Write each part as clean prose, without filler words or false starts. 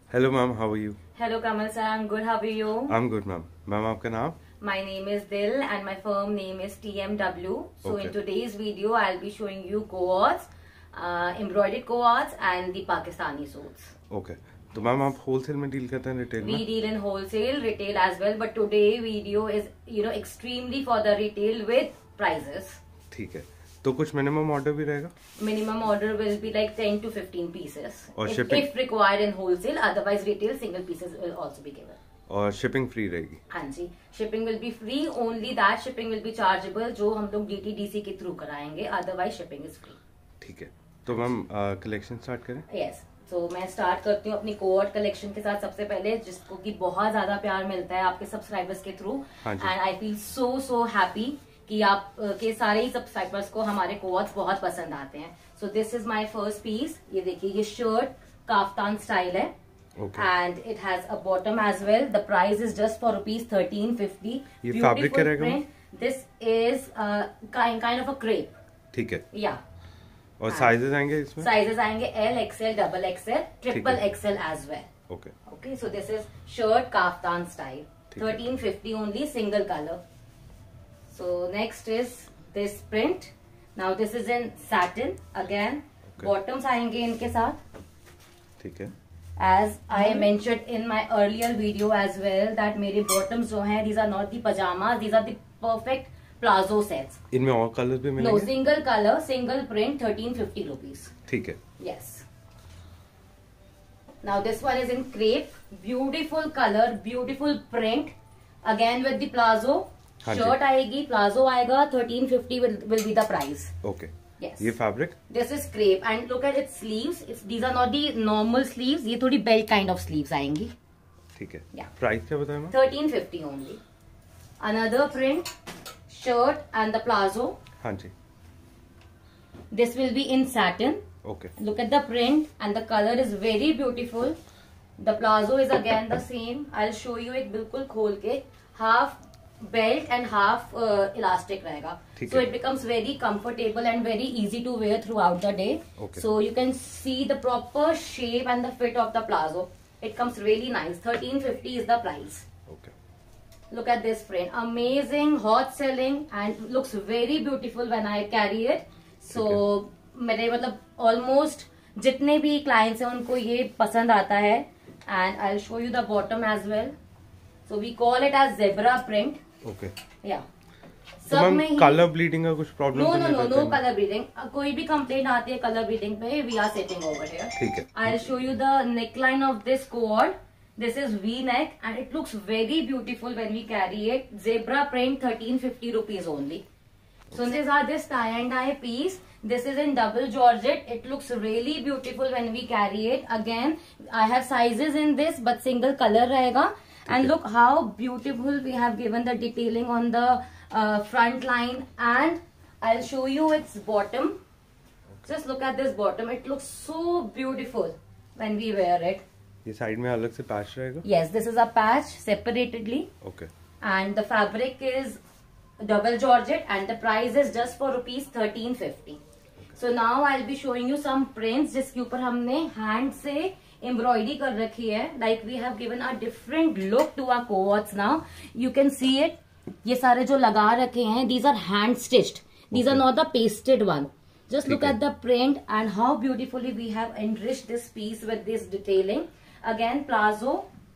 Hello ma'am, how are you? Hello Kamal sir, I am good, how are you? I am good ma'am. Ma'am आपका नाम? My name is Dil and my firm name is TMW. So Okay. in today's video, I'll be showing you coats, embroidered coats and the Pakistani suits. Okay. तो ma'am आप wholesale में deal करते हैं, retail We में? deal in wholesale, retail as well, but today video is extremely for the retail with prices. ठीक है. तो कुछ मिनिमम ऑर्डर भी रहेगा? Minimum order will be like 10 to 15 pieces. और if shipping? if required in wholesale, otherwise retail single pieces will also be given. और shipping free रहेगी? हाँ जी, shipping will be free. Only that shipping will be chargeable जो हम लोग DTDC के through कराएंगे, अदरवाइज शिपिंग इज फ्री. ठीक है. तो मैम कलेक्शन स्टार्ट करें? यस. तो मैं स्टार्ट करती हूँ अपनी कोट कलेक्शन के साथ. सबसे पहले जिसको कि बहुत ज्यादा प्यार मिलता है आपके सब्सक्राइबर्स के through, and I feel so happy कि आप के सारे ही सब्सक्राइबर्स को हमारे कोट्स बहुत पसंद आते हैं. So this is my first piece. ये देखिए, ये शर्ट काफ्तान स्टाइल है. Okay. And it has a bottom as well. The price is just for rupees 1350. ये फैब्रिक क्या रहेगा? This is kind of a crepe. ठीक है. Yeah. और साइजेस आएंगे इसमें? Sizes आएंगे L, XL, double XL, triple XL as well. Okay. Okay, so this is shirt kaftan style. 1350 only, single color. So next is this print. Now this is in satin again. Okay. Bottoms आएंगे इनके साथ. ठीक है. As I mentioned in my earlier video as well that मेरे bottoms जो हैं, these are not the pajamas, these are the perfect plazo sets. इनमें और कलर्स भी मिलेंगे? No, single color, single print, 1350 rupees. ठीक है. Yes. Now this one is in crepe, beautiful color, beautiful print. Again with the plazo. Shirt आएगी, plazo आएगा, 1350 will be the price. Okay. Yes. ये fabric? This is crepe and look at its sleeves. These are not the normal sleeves. ये थोड़ी belt kind of sleeves आएंगी. ठीक है. Yeah. Price क्या बताया ma'am? 1350 only. Another print, shirt and the plazo. हाँ जी. This will be in satin. Okay. Look at the print and the color is very beautiful. The plazo is again the same. I'll show you it बिल्कुल खोल के. Half belt and half elastic रहेगा. So it becomes very comfortable and very easy to wear throughout the day. Okay. So you can see the proper shape and the fit of the plazo. It comes really nice. 1350 is the price. Okay. Look at this print. Amazing, hot selling and looks very beautiful when I carry it. So मेरे मतलब almost जितने भी clients हैं उनको ये पसंद आता है. And I'll show you the bottom as well. So we call it as zebra print. Okay. Yeah. तो मैम कलर ब्लीडिंग का कुछ प्रॉब्लम? No color bleeding. कोई भी कंप्लेंट आती है कलर ब्लीडिंग पे, we are sitting over here. ठीक है. I'll show you the neckline of this coat. This is V-neck and it looks very beautiful when we carry it. Zebra print, 1350 rupees only. So these are this tie and dye piece. This is in double georgette. It looks really beautiful when we carry it. Again, I have sizes in this, but single color रहेगा. And look how beautiful we have given the detailing on the front line. And I'll show you its bottom. Okay. Just look at this bottom. It looks so beautiful when we wear it. ये side में अलग से patch रहेगा? Yes, this is a patch separately. Okay. And the fabric is double georgette and the price is just for rupees 1350. Okay. So now I'll be showing you some prints जिसके ऊपर हमने hand से embroidery कर रखी है. Like we have given a different look to our coats. Now you can see it. ये सारे जो लगा रखे हैं, these are hand stitched. These are not the pasted one. Just look at the print and how beautifully we have enriched this piece with this detailing. Again palazzo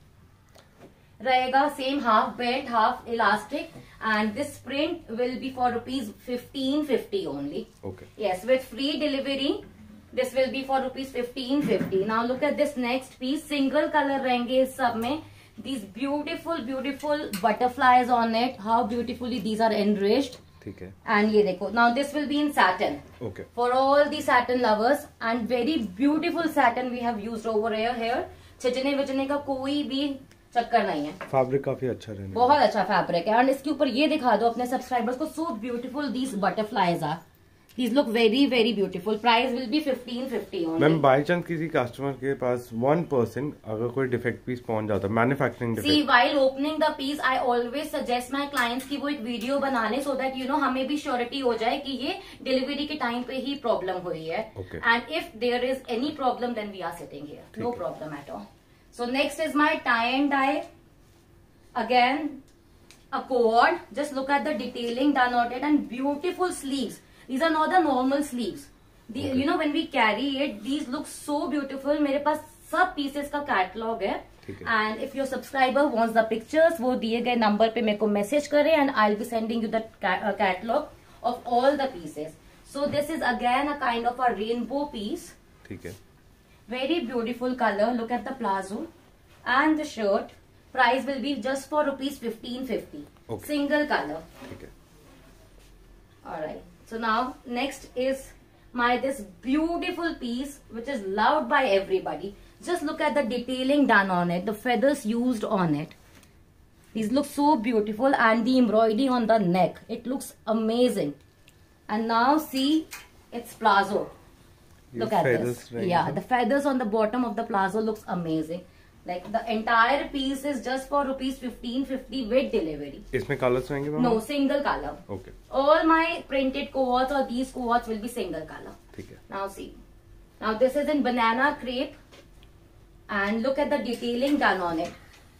रहेगा, same half belt half elastic. And this print will be for rupees 1550 only. Yes, with free delivery. This will be for rupees 1550. Now look at this next piece. Single color रहेंगे इस सब में. These beautiful butterflies on it. How beautifully these are enriched. ठीक है. And ये देखो. Now this will be in satin. Okay. For all the satin lovers and very beautiful satin we have used over here. छिचने विचने का कोई भी चक्कर नहीं है. फैब्रिक काफी अच्छा रहने. बहुत अच्छा फैब्रिक है. और इसके ऊपर ये दिखा दो अपने सब्सक्राइबर्स को. So beautiful these butterflies are. These look very beautiful. Price will be 1550 only. Ma'am by chance किसी कस्टमर के पास 1% अगर कोई डिफेक्ट पीस पहुंच जाता है, manufacturing defect. See, while opening the piece, I always suggest my clients कि वो एक वीडियो बना ले so that हमें भी श्योरिटी हो जाए कि ये डिलीवरी के टाइम पे ही प्रॉब्लम हुई है. Okay. And if there is any problem, then we are sitting here. No problem at all. So next is my tie and dye. Again, a cord. Just look at the detailing done on it and beautiful sleeves. These are not the normal sleeves. You know, when we carry it, these look so beautiful. मेरे पास सब pieces का catalog है. And if your subscriber wants the pictures, वो दिए गए number पे मेरे को message करें and I'll be sending you the catalog of all the pieces. So this is again a kind of a rainbow piece. ठीक है. Very beautiful color. Look at the palazzo and the shirt. Price will be just for rupees 1550. Okay. Single color. Okay. Alright. So now next is this beautiful piece which is loved by everybody. Just look at the detailing done on it. The feathers used on it. These look so beautiful and the embroidery on the neck. It looks amazing. And now see its palazzo. Look at this. Right, yeah, the feathers on the bottom of the palazzo looks amazing. Like the entire piece is just for rupees 1550 with delivery. इसमें colors रहेंगे ma'am? No, single color. Okay. All my printed cohorts or these cohorts will be single color. ठीक है. Now see. Now this is in banana crepe. And look at the detailing done on it.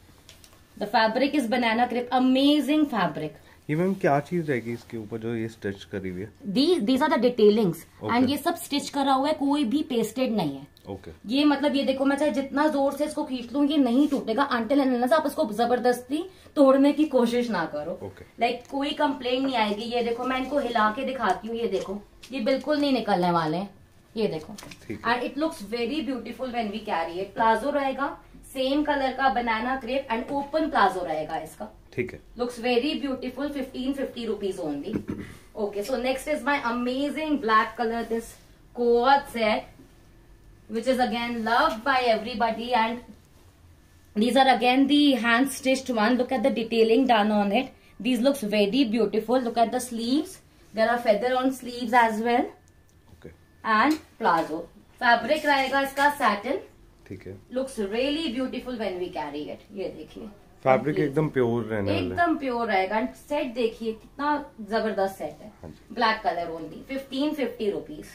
The fabric is banana crepe. Amazing fabric. ये ma'am क्या चीज रहेगी इसके ऊपर जो ये स्टिच करी हुई है? These are the detailings. And ये सब स्टिच करा हुआ है, कोई भी पेस्टेड नहीं है. Okay. ये मतलब ये देखो, मैं चाहे जितना जोर से इसको खींच लूँ ये नहीं टूटेगा अंटिल अनलेस आप इसको जबरदस्ती तोड़ने की कोशिश ना करो. Okay. Like कोई कंप्लेंट नहीं आएगी. ये देखो, मैं इनको हिला के दिखाती हूँ. ये देखो, ये बिल्कुल नहीं निकलने वाले हैं. ये देखो. And it looks very beautiful when we carry it. Palazzo रहेगा सेम कलर का banana crepe and open palazzo रहेगा इसका. ठीक है. Looks very beautiful. 1550 rupees only. Okay, so next is my amazing black color, this cohort set, which is again loved by everybody, and these are again the hand stitched one. Look at the detailing done on it. These looks very beautiful. Look at the sleeves. There are feather on sleeves as well. Okay. And palazzo. Fabric रहेगा इसका satin. ठीक है. Looks really beautiful when we carry it. ये देखिए. Fabric एकदम pure रहने वाला है. एकदम प्योर रहेगा. सेट देखिए कितना जबरदस्त सेट है. Black colour only. 1550 rupees.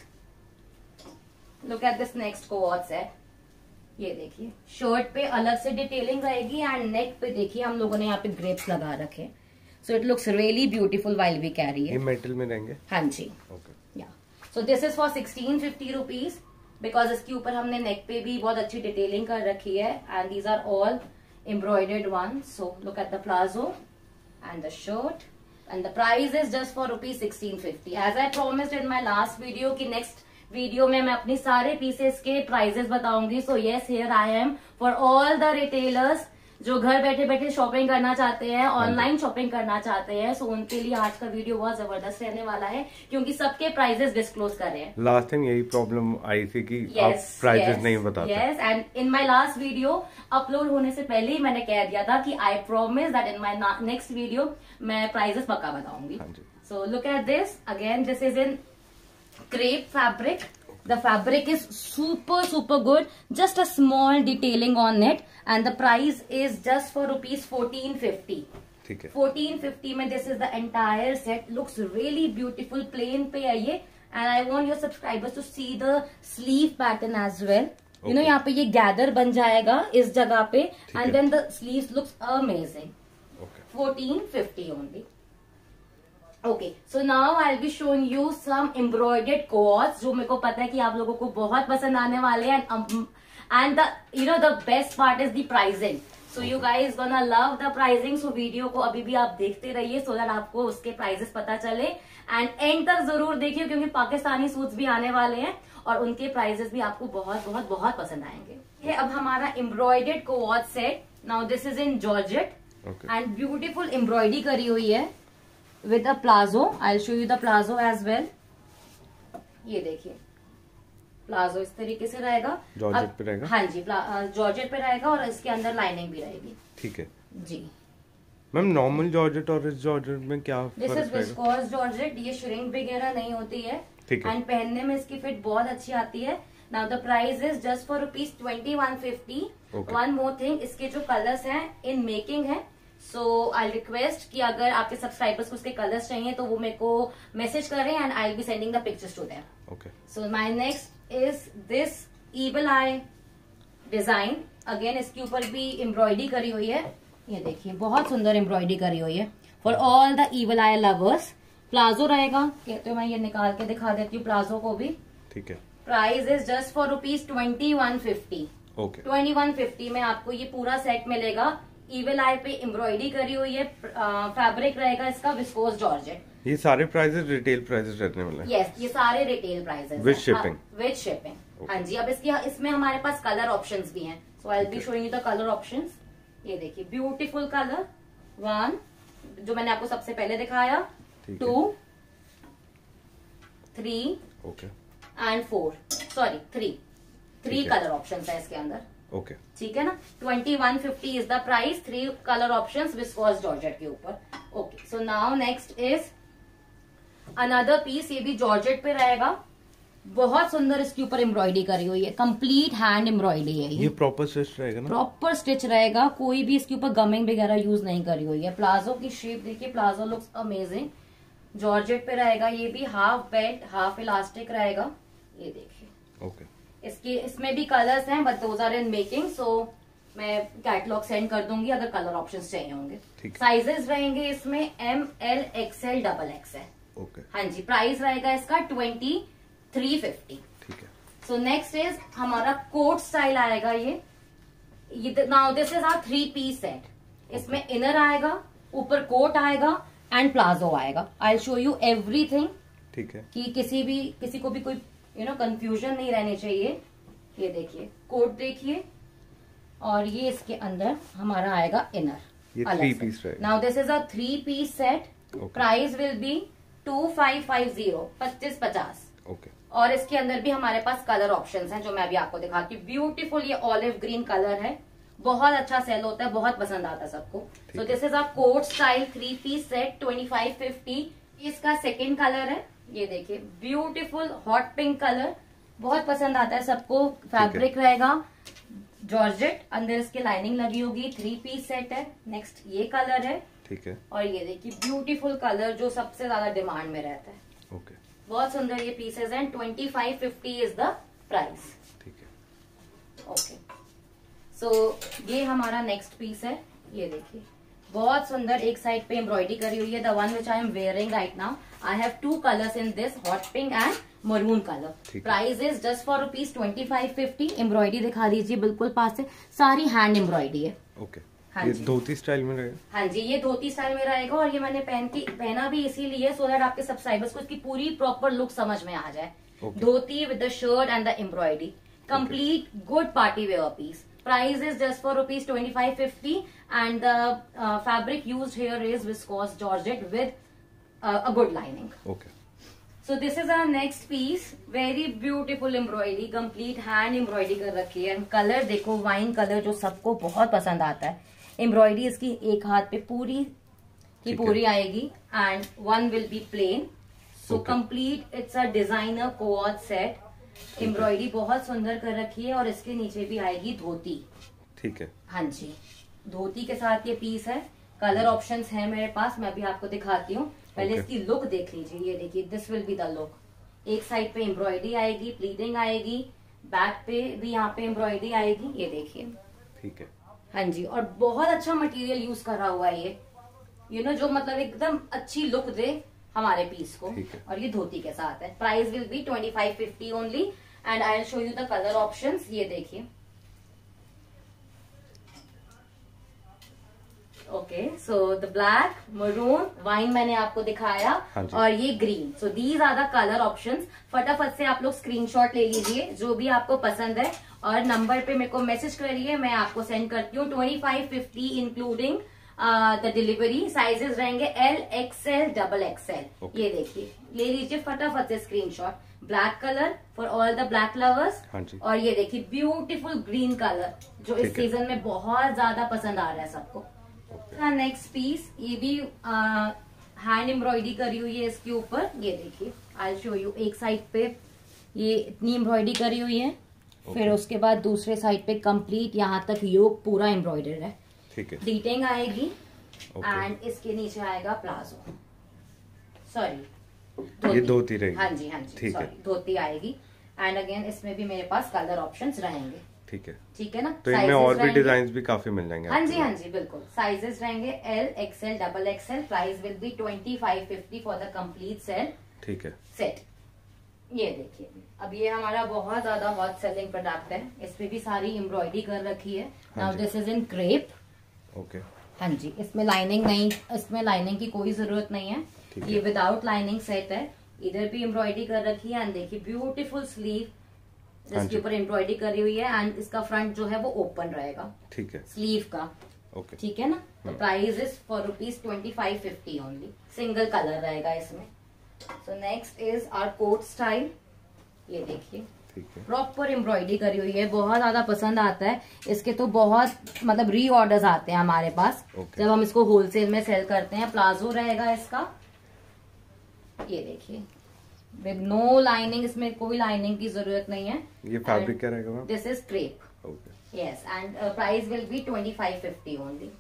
Look at this next co-ord set. ये देखिए, शर्ट पे अलग से डिटेलिंग रहेगी एंड नेक पे देखिए हम लोगों ने यहाँ पे ग्रेप्स लगा रखे. So it looks really beautiful while we carry it. ये मेटल में रहेंगे? हाँ जी. ओके. या so this is for 1650 rupees because इसके ऊपर हमने नेक पे भी बहुत अच्छी डिटेलिंग कर रखी है and these are all embroidered one. So look at the palazzo and the shirt, and the price is just for rupees 1650. As I promised in my last video कि next video में मैं अपनी सारे pieces के prices बताऊंगी. So yes, here I am for all the retailers जो घर बैठे बैठे शॉपिंग करना चाहते हैं, ऑनलाइन शॉपिंग करना चाहते हैं. सो उनके लिए आज का वीडियो बहुत जबरदस्त रहने वाला है क्योंकि सबके प्राइजेस डिस्क्लोज कर रहे हैं. लास्ट टाइम यही प्रॉब्लम आई थी कि आप प्राइजेस नहीं बताते. Yes, and in my last video upload होने से पहले ही मैंने कह दिया था कि I promise that in my next video मैं प्राइजेस पक्का बताऊंगी. So look at this again. This is in crepe fabric. The fabric is super good. Just a small detailing on it, and the price is just for rupees 1450. ठीक है. 1450 में this is the entire set. Looks really beautiful. Plain पे है ये, and I want your subscribers to see the sleeve pattern as well. You know यहाँ पे ये gather बन जाएगा इस जगह पे, and then the sleeves looks amazing. Okay. 1450 only. Okay, so now I'll be showing you some embroidered cohorts जो मेरे को पता है कि आप लोगों को बहुत पसंद आने वाले हैं. And the best part is the pricing. So you guys gonna love the pricing. So video को अभी भी आप देखते रहिए so that आपको उसके प्राइजेस पता चले. And end तक जरूर देखिए क्योंकि पाकिस्तानी सूट्स भी आने वाले हैं और उनके प्राइजेस भी आपको बहुत बहुत बहुत पसंद आएंगे. ये अब हमारा embroidered cohort set. Now this is in Georgette. And beautiful embroidery करी हुई है. With a palazzo, I'll show you the palazzo as well. ये देखिए, प्लाजो इस तरीके से रहेगा. जॉर्जेट पे रहेगा? हाँ जी, जॉर्जेट पे रहेगा और इसके अंदर लाइनिंग भी रहेगी. ठीक है जी. मैम नॉर्मल जॉर्जेट और इस जॉर्जेट में क्या फर्क है? This is viscose georgette. ये श्रिंक वगैरह नहीं होती है. ठीक है. एंड पहनने में इसकी फिट बहुत अच्छी आती है. Now the price is just for rupees 2150. One more thing, इसके जो कलर्स हैं इन मेकिंग है. सो आई रिक्वेस्ट कि अगर आपके सब्सक्राइबर्स को उसके कलर्स चाहिए तो वो मेरे को मैसेज करें and I be sending the pictures to them. Okay. So my next is this evil eye design. Again इसके ऊपर भी एम्ब्रॉयडरी करी हुई है, ये देखिए बहुत सुंदर एम्ब्रॉयडरी करी हुई है for all the evil eye lovers. Palazzo रहेगा, कहते हो मैं ये निकाल के दिखा देती हूँ प्लाजो को भी। ठीक है। Price is just for ₹2150। Okay. 2150 में आपको ये पूरा सेट मिलेगा। इवल आई पे एम्ब्रॉयडरी करी हुई है, फैब्रिक रहेगा इसका विस्कोस जॉर्जेट। ये सारे प्राइसेस रिटेल प्राइसेस रहने वाले हैं? यस, ये सारे retail prices with shipping. With shipping, हाँ जी। अब इसमें हमारे पास कलर ऑप्शंस भी हैं, so I will be showing you the colour options. ये देखिए ब्यूटीफुल कलर, 1 जो मैंने आपको सबसे पहले दिखाया, 2, 3 okay and 4, sorry 3 colour options है इसके अंदर। ओके, ठीक है ना। 2150 is the price, 3 colour options viscose georgette के ऊपर। Okay, so now next is another piece, ये भी जॉर्जेट पे रहेगा। बहुत सुंदर इसके ऊपर एम्ब्रॉयडरी करी हुई है, कंप्लीट हैंड एम्ब्रॉयडरी है ये प्रॉपर स्टिच रहेगा ना? प्रॉपर स्टिच रहेगा, कोई भी इसके ऊपर गमिंग वगैरह यूज नहीं करी हुई है। प्लाजो की शेप देखिए, प्लाजो लुक्स अमेजिंग। जॉर्जेट पे रहेगा, ये भी हाफ बेल्ट हाफ इलास्टिक रहेगा, ये देखिए। ओके। इसमें भी कलर्स हैं but those are in making, so मैं कैटलॉग सेंड कर दूंगी अगर कलर ऑप्शंस चाहिए होंगे। साइजेस रहेंगे इसमें ML XL XXL। ओके। हाँ जी, प्राइस रहेगा इसका 2350। ठीक है। सो नेक्स्ट इज हमारा कोट स्टाइल आएगा। ये now this is our 3 piece set. इसमें इनर आएगा, ऊपर कोट आएगा एंड प्लाजो आएगा। I will show you everything, ठीक है, कि किसी को भी कोई कंफ्यूजन नहीं रहनी चाहिए। ये देखिए कोट देखिए, और ये इसके अंदर हमारा आएगा इनर। ये 3 पीस रहेगा। Now this is a 3 piece set. Price will be 2550, 2550। Okay. और इसके अंदर भी हमारे पास कलर ऑप्शंस हैं जो मैं अभी आपको दिखाती हूँ। ब्यूटीफुल ये ऑलिव ग्रीन कलर है, बहुत अच्छा सेल होता है, बहुत पसंद आता है सबको। So this is a coat style 3 piece set, 2550। इसका सेकेंड कलर है, ये देखिए ब्यूटीफुल हॉट पिंक कलर, बहुत पसंद आता है सबको। फैब्रिक रहेगा जॉर्जेट, अंदर इसके लाइनिंग लगी होगी। 3 पीस सेट है। नेक्स्ट ये कलर है, ठीक है। और ये देखिए ब्यूटीफुल कलर जो सबसे ज्यादा डिमांड में रहता है। ओके। बहुत सुंदर ये पीसेज हैं। 2550 इज द प्राइस। ठीक है। ओके, सो ये हमारा नेक्स्ट पीस है। ये देखिए बहुत सुंदर, एक साइड पे एम्ब्रॉयडरी करी हुई है। The one which I am wearing right now, I have 2 colours in this, hot pink and maroon colour. Price is just for ₹2550। Embroidery दिखा दीजिए बिल्कुल पास से, सारी हैंड एम्ब्रॉयडरी है। ओके। हाँ ये जी, धोती स्टाइल में रहेगा। हाँ जी, ये धोती स्टाइल में रहेगा। और ये मैंने पहना भी इसीलिए सो दैट आपके सब्सक्राइबर्स को इसकी पूरी प्रॉपर लुक समझ में आ जाए। Dhoti with the shirt and the embroidery, complete good party wear piece. Price is just for ₹2550 and the fabric used here is viscose georgette with a good lining. Okay. So this is our next piece. Very beautiful embroidery, complete hand embroidery कर रखी है। Colour देखो, wine colour जो सबको बहुत पसंद आता है। एम्ब्रॉयडरी इसकी एक हाथ पे पूरी की पूरी आएगी and one will be plain. So complete it's a designer co-ord set. Embroidery बहुत सुंदर कर रखी है और इसके नीचे भी आएगी धोती। ठीक है। हाँ जी, धोती के साथ ये पीस है। कलर ऑप्शंस हैं मेरे पास, मैं भी आपको दिखाती हूँ। पहले इसकी लुक देख लीजिए। ये देखिए, this will be the look. एक साइड पे एम्ब्रॉयडरी आएगी, प्लीटिंग आएगी, बैक पे भी यहाँ पे एम्ब्रॉयडरी आएगी, ये देखिए। ठीक है। हाँ जी, और बहुत अच्छा मटेरियल यूज करा हुआ है ये जो मतलब एकदम अच्छी लुक दे हमारे पीस को। और ये धोती के साथ है। Price will be 2550 only and I will show you the colour options. ये देखिए, okay, so the black, maroon, wine मैंने आपको दिखाया, और ये green. So these are the colour options. फटाफट से आप लोग स्क्रीनशॉट ले लीजिए जो भी आपको पसंद है, और नंबर पे मेरे को मैसेज करिए, मैं आपको सेंड करती हूँ। 2550 इंक्लूडिंग द डिलीवरी। साइजेस रहेंगे L XL XXL। ये देखिए, ले लीजिए फटाफट से screenshot. Black colour for all the black lovers. और ये देखिए ब्यूटीफुल ग्रीन कलर जो इस सीजन में बहुत ज्यादा पसंद आ रहा है सबको। नेक्स्ट पीस, ये भी हैंड एम्ब्रॉयडरी करी हुई है इसके ऊपर। ये देखिए, आई शो यू। एक साइड पे ये इतनी एम्ब्रॉयडरी करी हुई है, फिर उसके बाद दूसरे साइड पे कंप्लीट यहाँ तक योक पूरा एम्ब्रॉयडर है। प्लीटिंग आएगी एंड इसके नीचे आएगा प्लाजो, सॉरी ये धोती रहेगी। हाँ जी, हाँ जी, सॉरी, धोती आएगी। एंड अगेन इसमें भी मेरे पास कलर ऑप्शंस रहेंगे। ठीक है। ठीक है ना। तो इनमें और भी डिजाइन भी काफी मिल जाएंगे। हाँ जी हाँ जी बिल्कुल। साइजेस रहेंगे L, XL, double XL. Price will be 2550 for the complete set. ठीक है। सेट ये देखिए, अब ये हमारा बहुत ज्यादा हॉट सेलिंग प्रोडक्ट है। इसमें भी सारी एम्ब्रॉयडरी कर रखी है। Now this is in crepe. Okay. हाँ जी, इसमें लाइनिंग नहीं, इसमें लाइनिंग की कोई जरूरत नहीं है। ये विदाउट लाइनिंग सेट है। इधर भी एम्ब्रॉयडरी कर रखी है एंड देखिए ब्यूटीफुल स्लीव जिसके ऊपर एम्ब्रॉयडरी करी हुई है एंड इसका फ्रंट जो है वो ओपन रहेगा। ठीक है। स्लीव का। ओके। ठीक है ना। तो price is for ₹2550 only. Single colour रहेगा इसमें। So next is our coat style. ये देखिए प्रॉपर एम्ब्रॉयडरी करी हुई है, बहुत ज्यादा पसंद आता है। इसके तो बहुत मतलब री ऑर्डर्स आते हैं हमारे पास जब हम इसको होलसेल में सेल करते हैं। प्लाजो रहेगा इसका। ये देखिए विद नो लाइनिंग, इसमें कोई लाइनिंग की जरूरत नहीं है। ये फैब्रिक क्या रहेगा? This is crepe. Yes and price will be 2550 only.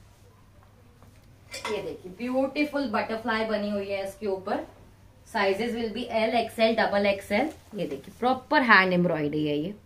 ये देखिए ब्यूटीफुल बटरफ्लाई बनी हुई है इसके ऊपर। Sizes will be L, XL, double XL. ये देखिए प्रॉपर हैंड एम्ब्रॉयडरी है ये।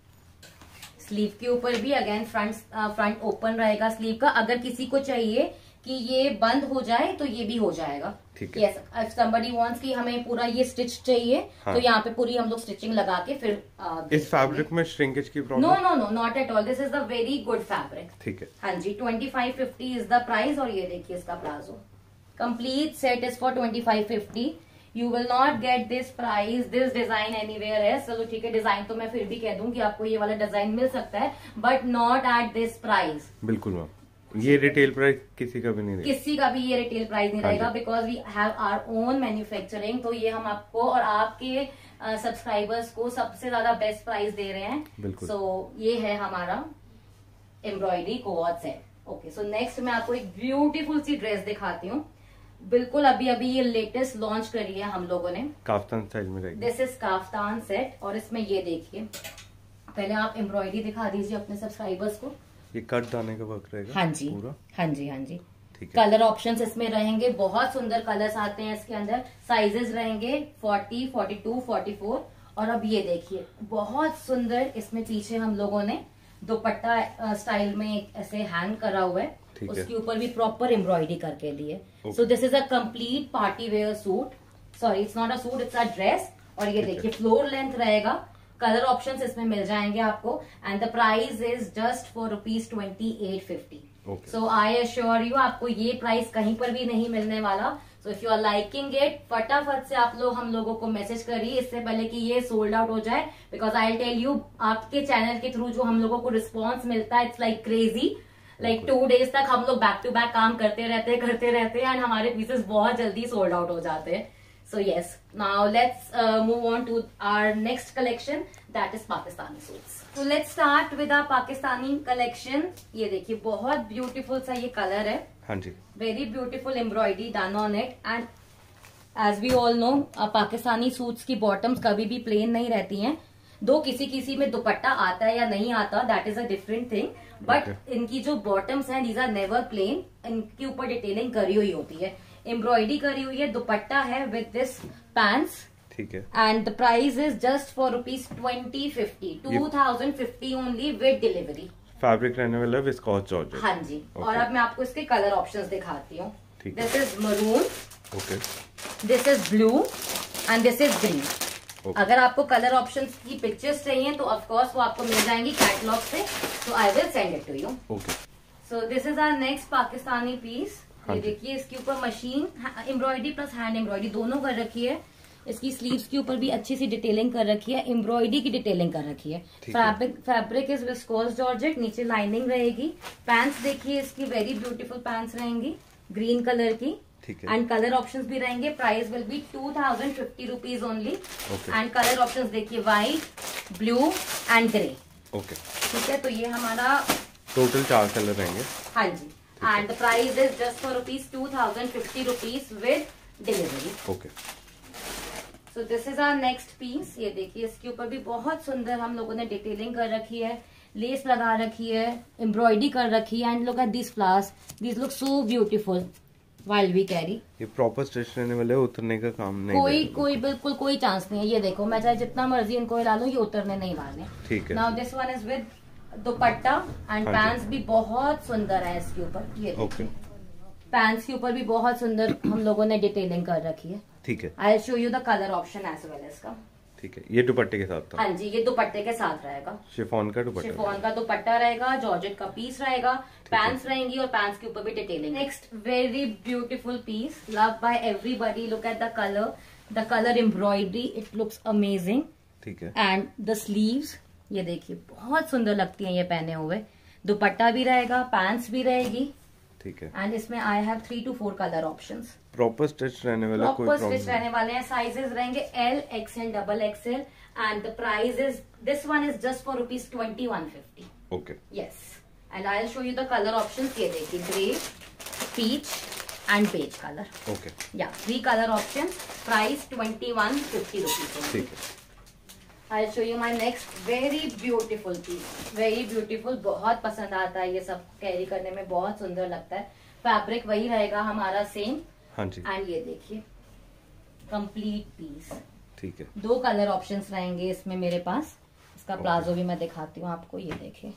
स्लीव के ऊपर भी अगेन फ्रंट ओपन रहेगा स्लीव का। अगर किसी को चाहिए कि ये बंद हो जाए तो ये भी हो जाएगा। यस, इफ समबडी वांट्स कि हमें पूरा ये स्टिच चाहिए तो यहाँ पे पूरी हम लोग स्टिचिंग लगा के फिर इस फैब्रिक में श्रिंकेज की problem? No no no, not at all. This is the very good fabric. ठीक है। हाँ जी, 2550 इज द प्राइस। और ये देखिए इसका palazzo. Complete set is for 2550। You will not get this price, this design anywhere है। चलो ठीक है, डिजाइन तो मैं फिर भी कह दूं कि आपको ये वाला डिजाइन मिल सकता है but not at this price. बिल्कुल मैम, ये रिटेल प्राइस किसी का भी नहीं रहेगा। किसी का भी ये रिटेल प्राइस नहीं रहेगा because we have our own manufacturing. तो ये हम आपको और आपके सब्सक्राइबर्स को सबसे ज्यादा बेस्ट प्राइस दे रहे हैं। बिल्कुल। सो ये है हमारा embroidery co-ord set. Okay, so next मैं आपको एक ब्यूटीफुल सी ड्रेस दिखाती हूँ। बिल्कुल अभी अभी ये लेटेस्ट लॉन्च करी है हम लोगों ने। काफ्तान स्टाइल में रहेगी। This is kaftan set. और इसमें ये देखिए, पहले आप एम्ब्रॉयडरी दिखा दीजिए अपने सब्सक्राइबर्स को। ये कट दाने का वर्क रहेगा। हाँ जी पूरा। हाँ जी हाँ जी। ठीक है। कलर ऑप्शंस इसमें रहेंगे, बहुत सुंदर कलर्स आते हैं इसके अंदर। साइजेस रहेंगे 40, 42, 44। और अब ये देखिए बहुत सुंदर इसमें पीछे हम लोगों ने दुपट्टा स्टाइल में ऐसे हैंग करा हुआ है। उसके ऊपर भी प्रॉपर एम्ब्रॉयडरी करके दी है। So this is a complete party wear suit. Sorry, it's not a suit, it's a dress. और ये देखिए फ्लोर लेंथ रहेगा। कलर ऑप्शंस इसमें मिल जाएंगे आपको and the price is just for ₹2850। So I assure you आपको ये प्राइस कहीं पर भी नहीं मिलने वाला। So if you are liking it, फटाफट से आप लोग हम लोगों को मैसेज करिए इससे पहले कि ये सोल्ड आउट हो जाए। बिकॉज आई टेल यू, आपके चैनल के थ्रू जो हम लोगों को रिस्पॉन्स मिलता है, it's like crazy. Like 2 days तक हम लोग बैक टू बैक काम करते रहते हैं एंड हमारे पीसेस बहुत जल्दी सोल्ड आउट हो जाते हैं। So yes, now let's move on to our next collection, that is Pakistani suits. So let's start with our Pakistani collection. ये देखिए बहुत beautiful सा ये color है। हाँ जी। Very beautiful embroidery done on it and as we all know, Pakistani suits की bottoms कभी भी प्लेन नहीं रहती हैं। दो किसी में दुपट्टा आता है या नहीं आता, that is a different thing, but इनकी जो बॉटम्स हैं दीज आर नेवर प्लेन। इनके ऊपर डिटेलिंग करी हुई होती है, एम्ब्रॉयडरी करी हुई है, दुपट्टा है विद दिस पैंट्स। ठीक है। And the price is just for ₹2050, 2050 only with delivery. Fabric रहने वाला है विस्कोस जॉर्जेट। हाँ जी। और अब मैं आपको इसके कलर ऑप्शंस दिखाती हूँ। This is maroon, this is blue and this is green. अगर आपको कलर ऑप्शंस की पिक्चर्स चाहिए तो ऑफ कोर्स वो आपको मिल जाएंगी कैटलॉग से। So I will send it to you. So this is our next Pakistani piece. ये देखिए इसके ऊपर machine embroidery plus hand embroidery दोनों कर रखी है। इसकी स्लीव्स के ऊपर भी अच्छी सी डिटेलिंग कर रखी है, एम्ब्रॉयडरी की डिटेलिंग कर रखी है। फैब्रिक इज विस्कोस जॉर्जेट, नीचे लाइनिंग रहेगी। पैंट्स देखिए इसकी वेरी ब्यूटीफुल पैंट्स रहेंगी ग्रीन कलर की। एंड कलर ऑप्शंस भी रहेंगे। Price will be ₹2050 only. And colour options देखिए white, blue and grey. Okay, ठीक है। तो ये हमारा टोटल 4 कलर रहेंगे। हाँ जी। And the price is just for ₹2050 with delivery. Okay. So this is our next piece. ये देखिए इसके ऊपर भी बहुत सुंदर हम लोगों ने डिटेलिंग कर रखी है, लेस लगा रखी है, एम्ब्रॉयडरी कर रखी है। And look at this flowers, this look so beautiful while we carry। ये प्रॉपर स्टिच रहने वाले, उतरने का काम नहीं, कोई बिल्कुल कोई चांस नहीं है। ये देखो मैं चाहे जितना मर्जी इनको हिला लूं, ये उतरने नहीं वाले। ठीक है। Now this one is with dupatta and हाँ पैंट्स भी बहुत सुंदर है इसके ऊपर। ये ओके पैंट्स के ऊपर भी बहुत सुंदर हम लोगों ने डिटेलिंग कर रखी है। ठीक है, I show you the colour option as well इसका। ठीक है, ये दुपट्टे के साथ था। हाँ जी, ये दुपट्टे के साथ रहेगा। शिफॉन का दुपट्टा, शिफॉन का दुपट्टा रहेगा, जॉर्जेट का पीस रहेगा, पैंट्स रहेंगी और पैंट्स के ऊपर भी detailing. Next very beautiful piece, love by everybody. Look at the colour embroidery, it looks amazing. ठीक है, एंड द स्लीव्स, ये देखिए बहुत सुंदर लगती हैं ये पहने हुए। दुपट्टा भी रहेगा, पैंट्स भी रहेगी। ठीक है, एंड इसमें I have 3 to 4 colour options. Proper stitch रहने वाला, कोई प्रॉपर प्रॉब्लम स्टिच रहने वाले हैं। साइजेस रहेंगे L, XL, XXL and the price is, this one is just for ₹2150। Okay, yes, and I will show you the colour options. ये देखिए grey, peach and beige colour. Okay, या 3 colour options, price ₹2150। ठीक है। I show you my next very beautiful piece. Very beautiful, बहुत पसंद आता है ये सब, कैरी करने में बहुत सुंदर लगता है। फैब्रिक वही रहेगा हमारा सेम। हाँ जी, एंड ये देखिए कंप्लीट पीस। ठीक है, 2 कलर ऑप्शंस रहेंगे इसमें मेरे पास। इसका प्लाजो भी मैं दिखाती हूँ आपको। ये देखिए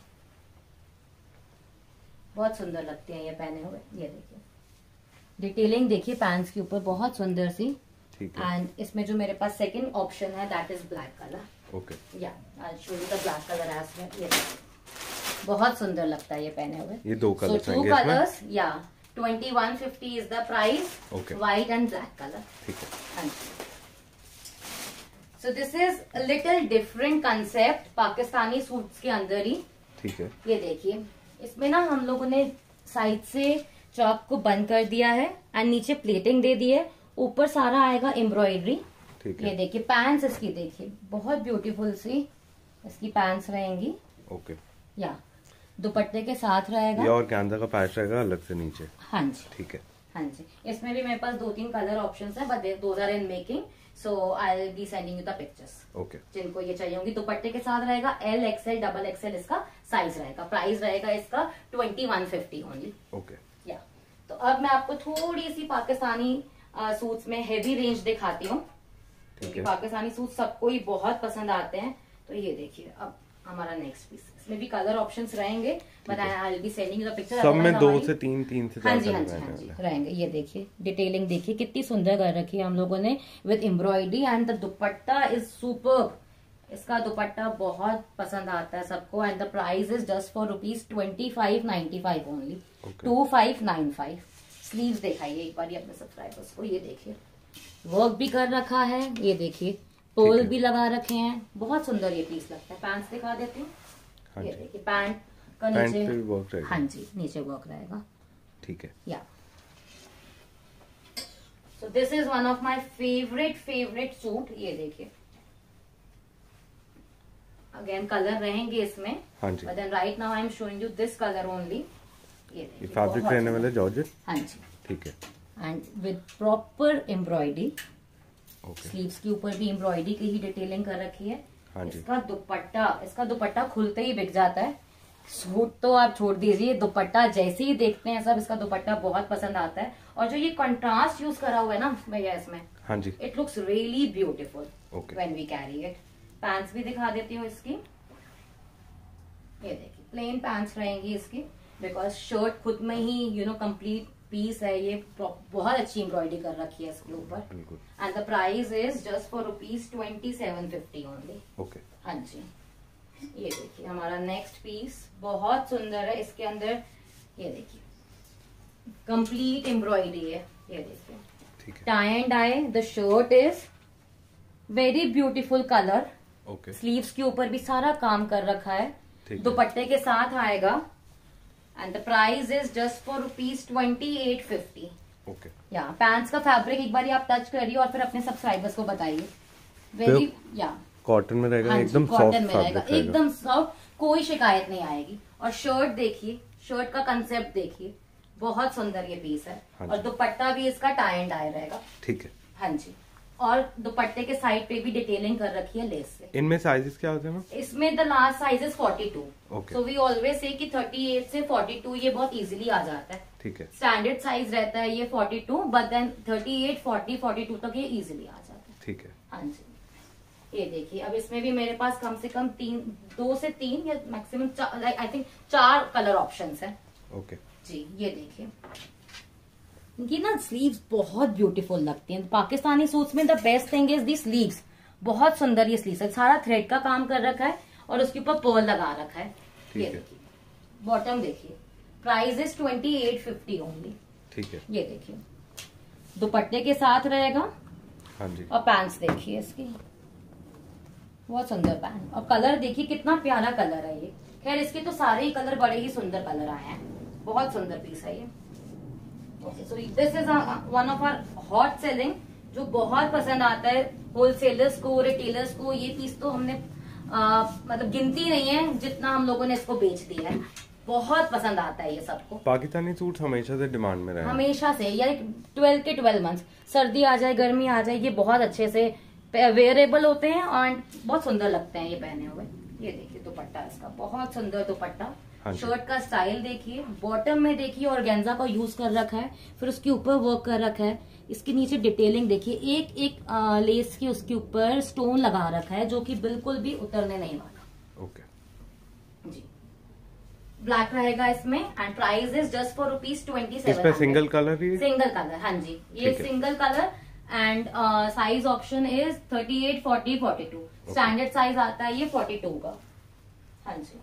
बहुत सुंदर लगते हैं ये पहने हुए। ये देखिए डिटेलिंग देखिए पैंट्स के ऊपर बहुत सुंदर सी। ठीक है, एंड इसमें जो मेरे पास सेकंड ऑप्शन है that is black colour. Okay, या I show you the black colour as well. ये देखिए बहुत सुंदर लगता है ये पहने हुए। ये 2 colour So 2 colors, yeah. 2150 is the price. Okay. White and black color. ठीक है, हाँ जी। So this is a little different concept Pakistani suits के अंदर ही। ठीक है, ये देखिए इसमें ना हम लोगों ने साइड से चौक को बंद कर दिया है एंड नीचे प्लेटिंग दे दी है, ऊपर सारा आएगा एम्ब्रॉयडरी। ठीक ये है, देखिए पैंट्स इसकी देखिए बहुत ब्यूटीफुल सी इसकी पैंट्स रहेंगी। ओके। या दुपट्टे के साथ रहेगा। ये और कैंजा का पैच रहेगा अलग से नीचे। हाँ जी, ठीक है, हाँ जी। इसमें भी मेरे पास 2-3 कलर ऑप्शंस है, but those are in making, so I will be sending you the pictures. Okay, जिनको ये चाहिए होंगी। दुपट्टे के साथ रहेगा L, XL, XXL इसका साइज रहेगा। प्राइस रहेगा इसका 2150 ओनली। ओके, या तो अब मैं आपको थोड़ी सी पाकिस्तानी सूट्स में हेवी रेंज दिखाती हूँ, क्योंकि पाकिस्तानी सूट सबको ही बहुत पसंद आते हैं। तो ये देखिए अब हमारा नेक्स्ट पीस, इसमें भी कलर ऑप्शंस रहेंगे, but I will be sending you the picture. सब में 2 से 3 से हाँ 4 जी, हाँ जी, हाँ जी रहेंगे। ये देखिए डिटेलिंग देखिए कितनी सुंदर कर रखी है हम लोगों ने with embroidery and the dupatta is superb. इसका दुपट्टा बहुत पसंद आता है सबको and the price is just for ₹2595 only. 2595। Sleeves दिखाइए एक बार अपने सब्सक्राइबर्स को। ये देखिए वर्क भी कर रखा है, ये देखिए पर्ल भी लगा रखे हैं, बहुत सुंदर ये पीस लगता है। पैंट्स दिखा देती हूँ। हाँ ये जी, देखिए पैंट का पैंट नीचे पे भी वर्क रहेगा। हाँ जी नीचे वर्क रहेगा। ठीक है, या so this is one of my favourite suit. ये देखिए अगेन कलर रहेंगे इसमें, हाँ जी। But then right now I am showing you this colour only. ये ये देखिए फैब्रिक बहुत रहने वाला जॉर्जेट। हाँ जी, ठीक है, and with proper embroidery. Okay, sleeves के ऊपर भी एम्ब्रॉयडरी की ही डिटेलिंग कर रखी है। हाँ जी, इसका दुपट्टा खुलते ही बिक जाता है। सूट तो आप छोड़ दीजिए, दुपट्टा जैसे ही देखते हैं सब इसका दुपट्टा बहुत पसंद आता है। और जो ये कंट्रास्ट यूज करा हुआ है ना भैया इसमें, हाँ जी, it looks really beautiful okay, when we carry it. Pants भी दिखा देती हूँ इसकी। ये देखिए प्लेन पैंट्स रहेंगी इसकी, बिकॉज शर्ट खुद में ही कंप्लीट पीस है ये। बहुत अच्छी एम्ब्रॉयडरी कर रखी है इसके ऊपर। बिल्कुल, and the price is just for ₹2750 only. Okay, हाँ जी। ये देखिए हमारा नेक्स्ट पीस बहुत सुंदर है। इसके अंदर ये देखिए कंप्लीट एम्ब्रॉयडरी है। ये देखिए ठीक है, tie and dye. The shirt is very beautiful colour. Okay, sleeves के ऊपर भी सारा काम कर रखा है। ठीक है, दुपट्टे के साथ आएगा and the price is just for ₹2850। Okay. या पैंट्स का फैब्रिक एक बार आप टच करिए और फिर अपने सब्सक्राइबर्स को बताइए। वेरी या कॉटन में रहेगा, हाँ एकदम कॉटन सॉफ्ट में रहेगा, फैब्रिक रहेगा। एकदम सॉफ्ट, कोई शिकायत नहीं आएगी। और शर्ट देखिए, शर्ट का कंसेप्ट देखिए, बहुत सुंदर ये पीस है। हाँ और जी। दुपट्टा भी इसका टाई एंड डाई रहेगा। ठीक है, हाँ जी। और दुपट्टे के साइड पे भी डिटेलिंग कर रखी है लेस से। इनमें साइजेस क्या होते हैं मैम? इसमें the last size is 42। Okay. So we always say कि 38 से 42 ये बहुत इजीली आ जाता है। ठीक है, स्टैंडर्ड साइज रहता है ये 42, बट देन 38, 40, 42 तक ये इजीली आ जाता है। ठीक है। हाँ जी। ये देखिए, अब इसमें भी मेरे पास कम से कम 2 से 3 या maximum I think 4 colour options हैं। ओके जी, ये देखिए, इनकी ना स्लीव्स बहुत ब्यूटीफुल लगती हैं। पाकिस्तानी सूट्स में the best thing is the sleeves. बहुत सुंदर ये स्लीव्स है, सारा थ्रेड का काम कर रखा है और उसके ऊपर पर्ल लगा रखा है। ये देखिए, बॉटम देखिए, प्राइस इज 2850 ओनली। ठीक है, ये देखिए, दुपट्टे के साथ रहेगा। हाँ जी, और पैंट्स देखिए इसकी, बहुत सुंदर पैंट, और कलर देखिए कितना प्यारा कलर है ये। खैर इसके तो सारे ही कलर बड़े ही सुंदर कलर आए हैं, बहुत सुंदर पीस है ये। So this is one of our hot selling, जो बहुत पसंद आता है होलसेलर्स को, रिटेलर्स को। ये पीस तो हमने मतलब गिनती नहीं है जितना हम लोगों ने इसको बेच दिया है। बहुत पसंद आता है ये सबको। पाकिस्तानी सूट हमेशा से डिमांड में रहे हैं। हमेशा से, यार 12 के 12 मंथ्स, सर्दी आ जाए गर्मी आ जाए, ये बहुत अच्छे से वेयरेबल होते हैं और बहुत सुंदर लगते हैं ये पहने हुए। ये देखिए दुपट्टा इसका, बहुत सुंदर दुपट्टा। शर्ट का स्टाइल देखिए, बॉटम में देखिए ऑर्गेन्जा का यूज कर रखा है, फिर उसके ऊपर वर्क कर रखा है। इसके नीचे डिटेलिंग देखिए, एक एक लेस के उसके ऊपर स्टोन लगा रखा है, जो कि बिल्कुल भी उतरने नहीं वाला। ओके जी, ब्लैक रहेगा इसमें and price is just for ₹2700। इस पे सिंगल कलर ही? सिंगल कलर, हाँ जी, ये single colour. And size option is 38, 40, 42। Standard size आता है ये 42 का। हाँ जी,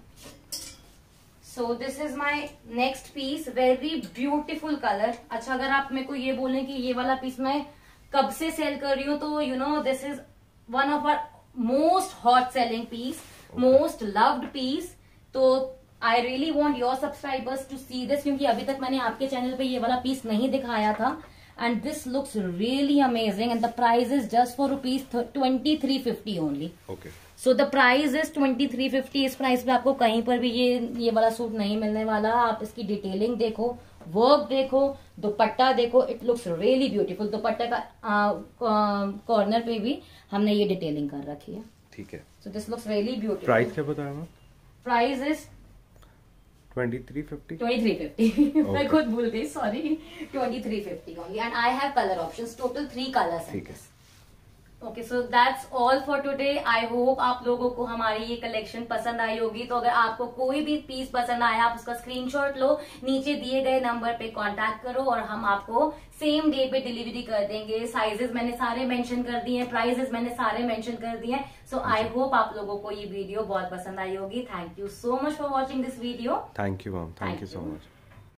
so this is my next piece, very beautiful colour. अच्छा, अगर आप मेरे को ये बोलें कि ये वाला पीस मैं कब से सेल कर रही हूँ, तो you know this is one of our most hot selling piece, most loved piece. तो I really want your subscribers to see this, क्योंकि अभी तक मैंने आपके चैनल पे ये वाला पीस नहीं दिखाया था। And this looks really amazing and the price is just for ₹2350 only. Okay, so the price is 2350। इस प्राइस पे आपको कहीं पर भी ये वाला सूट नहीं मिलने वाला। आप इसकी डिटेलिंग देखो, वर्क देखो, दुपट्टा देखो, इट लुक्स रियली ब्यूटीफुल। दुपट्टे का कॉर्नर पे भी हमने ये डिटेलिंग कर रखी है। ठीक है, so this looks really beautiful. Price क्या बताया मैम? Price is 2350। 2350। मैं खुद भूल गई, sorry. 2350 only and I have colour options, total 3 colours हैं। ठीक है, okay, so that's all for today. I hope आप लोगों को हमारी ये कलेक्शन पसंद आई होगी। तो अगर आपको कोई भी पीस पसंद आया, आप उसका स्क्रीनशॉट लो, नीचे दिए गए नंबर पे कांटेक्ट करो और हम आपको सेम डे पे डिलीवरी कर देंगे। साइजेस मैंने सारे मेंशन कर दिए हैं, प्राइसेस मैंने सारे मेंशन कर दिए हैं। सो आई होप आप लोगों को ये वीडियो बहुत पसंद आई होगी। Thank you so much for watching this video. Thank you ma'am, thank you so much.